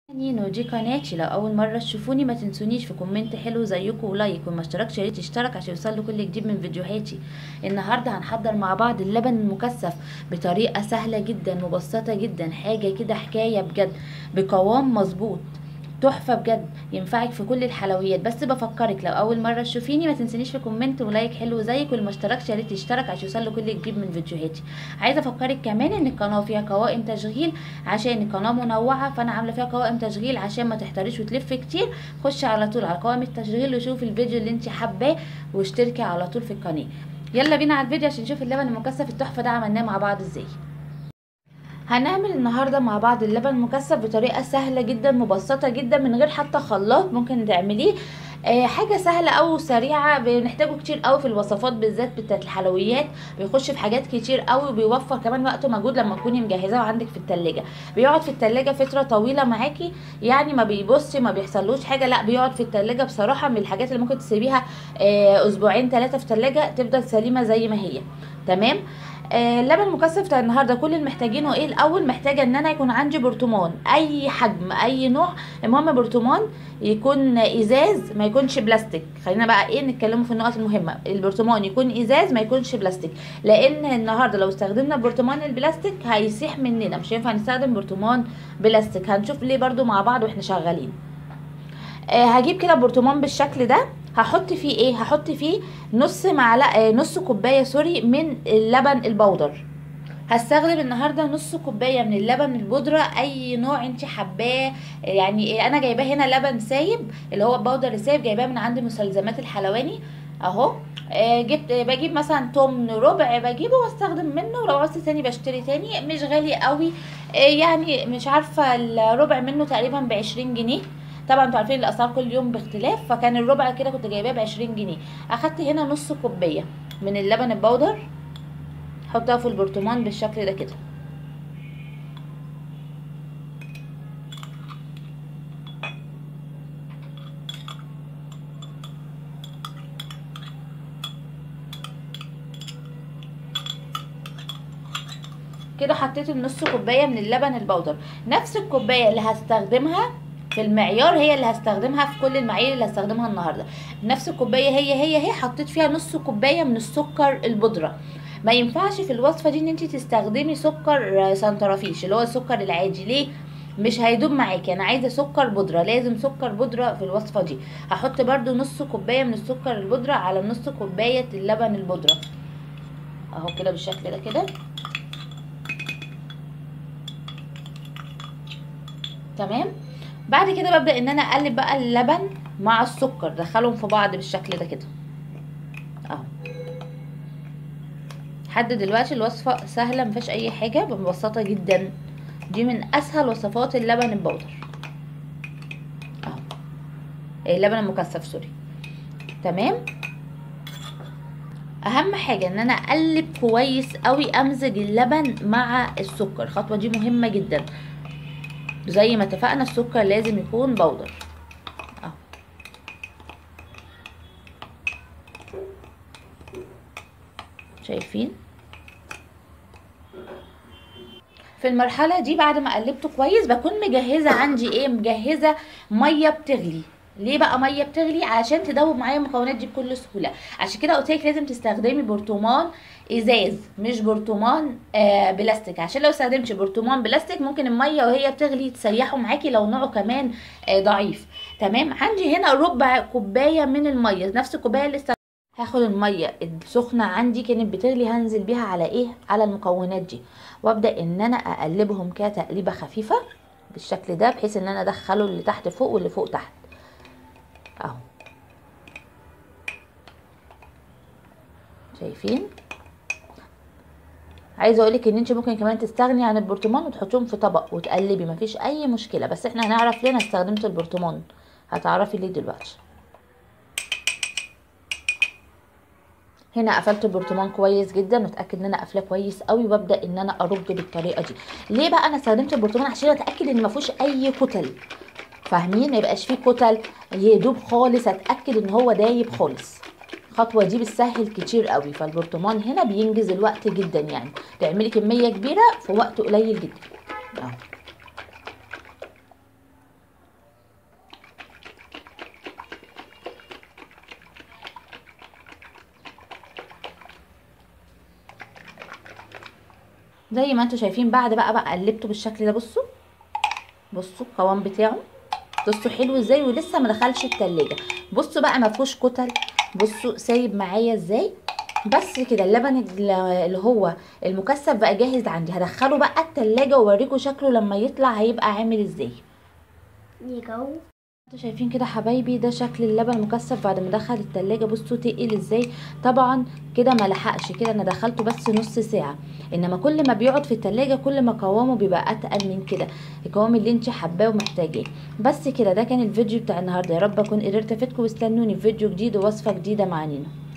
نينو، دي قناتي. لو اول مره تشوفوني ما تنسونيش في كومنت حلو زيكم ولايك، وما اشتركش يا ريت تشترك عشان يوصل كل جديد من فيديوهاتي. النهارده هنحضر مع بعض اللبن المكثف بطريقه سهله جدا مبسطه جدا، حاجه كده حكايه بجد، بقوام مظبوط تحفه بجد، ينفعك في كل الحلويات. بس بفكرك لو اول مره تشوفيني ما تنسونيش في كومنت ولايك حلو زيك، واللي ما اشتركش يا ريت يشترك عشان يوصل كل جديد من فيديوهاتي. عايزه افكرك كمان ان القناه فيها قوائم تشغيل، عشان القناه منوعه فانا عامله فيها قوائم تشغيل عشان ما تحتاريش وتلف كتير. خشي على طول على قوائم التشغيل وشوفي الفيديو اللي انت حباه واشتركي على طول في القناه. يلا بينا على الفيديو عشان نشوف اللبن المكثف التحفه ده عملناه مع بعض ازاي. هنعمل النهارده مع بعض اللبن المكثف بطريقه سهله جدا مبسطه جدا، من غير حتى خلاط ممكن تعمليه. حاجه سهله او سريعه، بنحتاجه كتير قوي في الوصفات بالذات بتاعت الحلويات، بيخش في حاجات كتير قوي، وبيوفر كمان وقت ومجهود لما تكوني مجهزاه وعندك في التلاجة. بيقعد في التلاجة فتره طويله معاكي، يعني ما بيبصي ما بيحصلوش حاجه، لا بيقعد في التلاجة بصراحه، من الحاجات اللي ممكن تسيبيها اسبوعين 3 في التلاجة تفضل سليمه زي ما هي. تمام. اللبن المكثف بتاع النهارده كل اللي محتاجينه ايه؟ الاول محتاجه ان انا يكون عندي برطمان اي حجم اي نوع، المهم برطمان يكون ازاز ما يكونش بلاستيك. خلينا بقى ايه نتكلموا في النقط المهمه، البرطمان يكون ازاز ما يكونش بلاستيك، لان النهارده لو استخدمنا برطمان البلاستيك هيسيح مننا، مش هينفع نستخدم برطمان بلاستيك. هنشوف ليه برضو مع بعض واحنا شغالين. هجيب كده برطمان بالشكل ده، هحط فيه ايه؟ هحط فيه نص معلقه نص كوبايه سوري من اللبن البودر. هستخدم النهارده نص كوبايه من اللبن البودره اي نوع انت حباه. يعني انا جايباه هنا لبن سايب اللي هو البودر السايب، جايباه من عند مسلزمات الحلواني اهو. جبت بجيب مثلا تمن ربع بجيبه واستخدم منه، ولو عوزت تاني بشتري تاني، مش غالي قوي. يعني مش عارفه الربع منه تقريبا ب20 جنيه. طبعا انتوا عارفين الاسعار كل يوم باختلاف، فكان الربع كده كنت جايباه ب20 جنيه. اخدت هنا نص كوبايه من اللبن البودر، حطها في البرطمان بالشكل ده كده. كده حطيت النص كوبايه من اللبن البودر، نفس الكوبايه اللي هستخدمها في المعيار هي اللي هستخدمها في كل المعايير اللي هستخدمها النهارده. نفس الكوبايه هي حطيت فيها نص كوبايه من السكر البودره. ما ينفعش في الوصفه دي ان انت تستخدمي سكر سنترافيش اللي هو السكر العادي، ليه؟ مش هيدوب معاكي. انا عايزه سكر بودره، لازم سكر بودره في الوصفه دي. هحط برده نص كوبايه من السكر البودره على نص كوبايه اللبن البودره اهو كده بالشكل ده كده. تمام. بعد كده ببدأ ان انا اقلب بقى اللبن مع السكر، دخلهم في بعض بالشكل ده كده اهو. لحد دلوقتي الوصفة سهلة مفيهاش اي حاجة، ببساطة جدا. دي من اسهل وصفات اللبن البودر اهو، اللبن المكثف سوري. تمام. اهم حاجة ان انا اقلب كويس قوي، امزج اللبن مع السكر، الخطوة دي مهمة جدا. زي ما اتفقنا السكر لازم يكون بودر اهو. شايفين؟ في المرحله دي بعد ما قلبته كويس بكون مجهزه عندي ايه؟ مجهزه ميه بتغلي. ليه بقى ميه بتغلي؟ عشان تدوب معايا المكونات دي بكل سهوله. عشان كده قلت لك لازم تستخدمي برطمان ازاز مش برطمان بلاستيك، عشان لو استخدمتي برطمان بلاستيك ممكن الميه وهي بتغلي تسيحه معاكي لو نوعه كمان ضعيف. تمام. عندي هنا ربع كوبايه من الميه، نفس الكوبايه اللي هاخد الميه السخنه عندي كانت بتغلي، هنزل بيها على ايه؟ على المكونات دي، وابدا ان انا اقلبهم كده تقليبه خفيفه بالشكل ده، بحيث ان انا ادخله اللي تحت فوق واللي فوق تحت اهو. شايفين؟ عايزه اقولك ان انت ممكن كمان تستغني عن البرطمان وتحطيهم في طبق وتقلبي، مفيش اي مشكله، بس احنا هنعرف ليه انا استخدمت البرطمان، هتعرفي ليه دلوقتي. هنا قفلت البرطمان كويس جدا، واتاكد ان انا قافلاه كويس قوي، وابدا ان انا ارج بالطريقه دي. ليه بقى انا استخدمت البرطمان؟ عشان اتاكد ان ما فيهوش اي كتل، فاهمين؟ ما يبقاش فيه كتل، يدوب خالص، اتاكد ان هو دايب خالص. الخطوه دي بتسهل كتير قوي، فالبرطمان هنا بينجز الوقت جدا، يعني تعملي كميه كبيره في وقت قليل جدا اهو. زي ما انتوا شايفين بعد بقى قلبته بالشكل ده. بصوا بصوا القوام بتاعه، بصوا حلو ازاي ولسه ما دخلش التلاجة. بصوا بقى ما فيهوش كتل، بصوا سايب معايا ازاي. بس كده اللبن اللي هو المكثف بقى جاهز عندي. هدخله بقى التلاجة واوريكم شكله لما يطلع هيبقى عامل ازاي. انتوا شايفين كده حبايبي ده شكل اللبن المكثف بعد ما دخل التلاجة. بصوا تقل ازاي. طبعا كده ما لحقش، كده انا دخلته بس نص ساعة، انما كل ما بيقعد في التلاجة كل ما قوامه بيبقى اتقل من كده، القوام اللي انت حباه ومحتاجاه. بس كده ده كان الفيديو بتاع النهارده، يا رب اكون قدرت افيدكم، واستنوني في فيديو جديد ووصفة جديدة مع نينا.